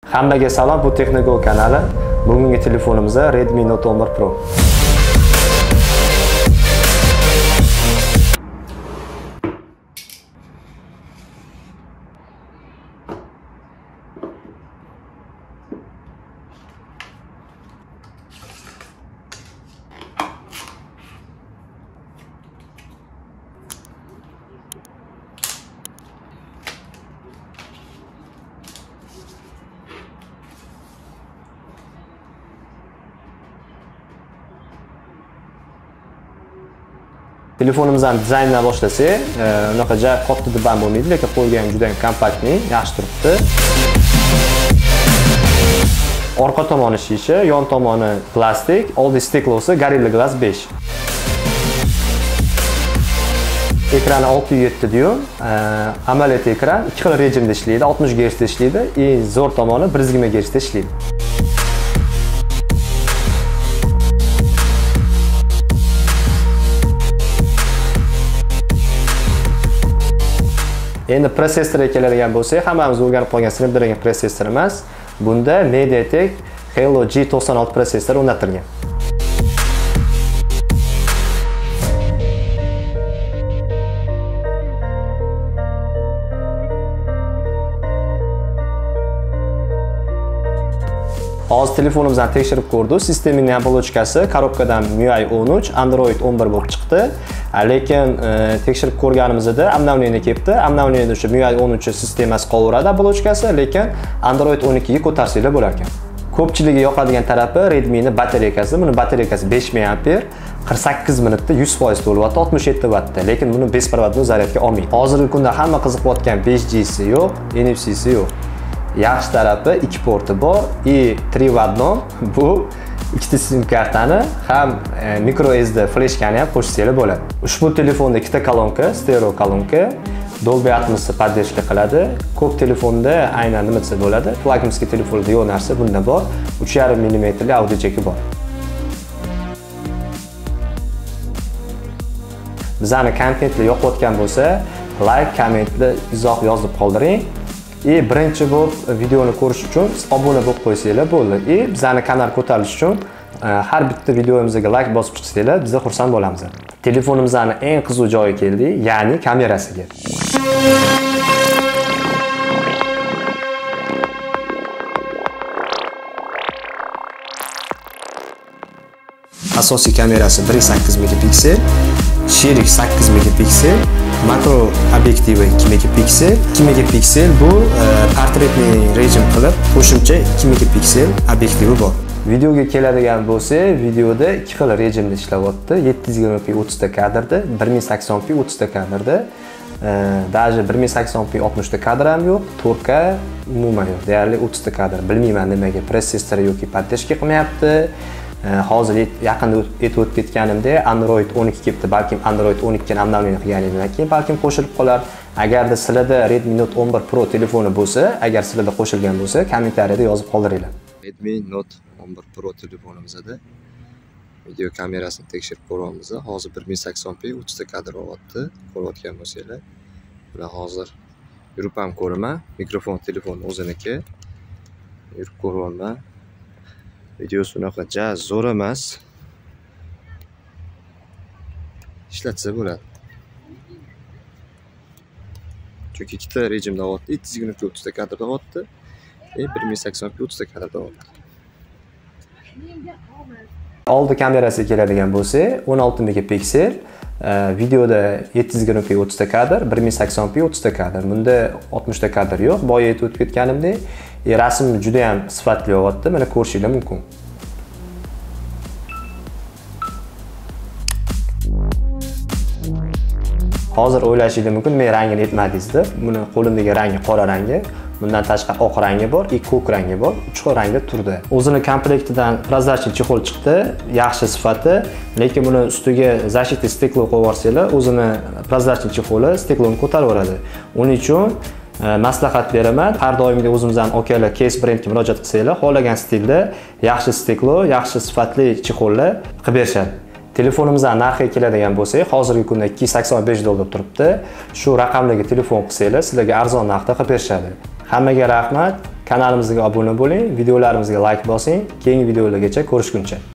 Hammaga salom, bu Texnigo kanali. Bugungi telefonimiz Redmi Note 11 Pro. Telefonimizdan dizayndan boshlasak, unaqa katta deb ham bo'lmaydi, lekin qo'lga ham juda ham kompaktni, yaxshi turibdi. Orqa tomoni shisha, yon tomoni plastik, oldi steklosi Gorilla Glass 5. Ekrani 6.7 dyum, amaliyot ekran 2 xil rejimda ishlaydi, 60 Hz da ishlaydi, eng zo'r tomoni 120 Hz da ishlaydi. Endi prosessorga keladigan bo'lsak, hammamiz o'rganib qolgan Snapdragon prosessor emas. Bunda MediaTek Helio G96 prosessori o'rnatilgan. Hozir telefonimizdan tekshirib ko'rdik. Sistemaning obolochkasi korobkadan MIUI 13, Android 11 bo'lib chiqdi. Lekin tekshirib ko'rganimizda amnavleniya kelibdi. Amnavleniyada o'sha MIUI 13 sistemasi qolaveradi obolochkasi, lekin Android 12 ga ko'tarsanglar bo'lar ekan. Ko'pchiligiga yoqadigan tarafi Redmi'ning batareykasi. Buni batareykasi 5000 mAh, 48 minutda 100% to'lyapti, 67 wattda, lekin buni besparvodli zaryadga olmaydi. Hozirgi kunda hamma qiziqayotgan 5G'si yo'q, NFC'si yo'q. Yaxshi tarafi 2 porti bor, 3 v 1. Bu ikkita sim kartani ham micro SD fleshkani ham qo'shsanglar bo'ladi. Ushbu telefonda ikkita kolonka, stereo kolonka, Dolby Atmos podдержка qiladi. Ko'p telefonda aynan nima desa bo'ladi, flagmanskiy telefonda yo'q narsa bunda bor. 3.5 mm li audio jeki bor. Bizani kontentni yoqayotgan bo'lsa, like, kommentda izoh yozib qoldiring. Birinchi bo'lib videoni ko'rish uchun obuna bo'lib qo'ysanglar bo'ldi. Bizani kanal ko'tarish uchun har bitta videomizga like bosib chiqsanglar, biz xursand bo'lamiz. Telefonimizning eng qiziq joyi keldi, ya'ni kamerasiga. Asosiy kamerasi 1.8 megapiksel, sherik 8 megapiksel, makro obyektivi 2 megapiksel. 2 megapiksel bu portretni rejim qilib, qo'shimcha 2 megapiksel obyektivi bor. Videoga keladigan bo'lsa, videoda 2 xil rejimda ishlayapti. 720p 30 ta kadrda, 1080p 30 ta kadrda. Даже 1080p 60 ta kadr ham yo'q, 4K umuman yo'q. Deyarli 30 ta kadr. Bilmayman nimaga protsessor yoki podдержка qilmayapti. Hozir yaqinda aytib o'tib ketganimda Android 12 kelibdi, balkim Android 12 ga amnavleniya qilganingdan keyin balkim qo'shilib qolar. Agarda sizlarda Redmi Note 11 Pro telefoni bo'lsa, agar sizlarda qo'shilgan bo'lsa, kommentariyada yozib qoldiringlar. Redmi Note 11 Pro telefonimizda video kamerasini tekshirib ko'ramiz. Hozir 1080p 30 ta kadr olyapti. Ko'rayotgan bo'lsanglar, bular hozir yurib ham ko'raman. Mikrofon telefon o'ziniki. Yurib ko'ryapman. Videosi unaqa zo'r emas. Ishlatsa bo'ladi. Chunki ikkita rejimda olyapti. 720p 30 ta kadrda olyapti. 1080p 30 ta kadrda olyapti. Oldi kamerasiga keladigan bo'lsa, 16 megapiksel, videoda 720p 30 ta kadr, 1080p 30 ta kadr. Bunda 60 ta kadr yo'q. Boya aytib o'tib ketganimdek, rasm juda ham sifatli olyapti. Mana ko'rishingiz mumkin. Hozir o'ylashingiz mumkin, men rangini aytmadingiz-da. Buni qo'limdagi rangi qora rangi, bundan tashqari oq rangi bor, ko'k rangi bor, 3 xil rangda turdi. O'zini komplektidan prozrachniy chexol chiqdi, yaxshi sifati, lekin buni ustiga защитный steklo qo'yib yuborsanglar, o'zini prozrachniy chexoli stekloni ko'tarib yuboradi. Uning uchun maslahat beraman. Har doimgidek o'zimizdan okalar Case brendga murojaat qilsanglar, xohlagan stilda yaxshi steklo, yaxshi sifatli chexollar qilib berishadi. Telefonimizdan narxiga keladigan bo'lsak, hozirgi kunda $285 turibdi. Shu raqamdagi telefon qilsanglar, sizlarga arzon narxda qilib berishadi. Hammaga rahmat. Kanalimizga obuna bo'ling, videolarimizga like bosing. Keyingi videolargacha ko'rishguncha.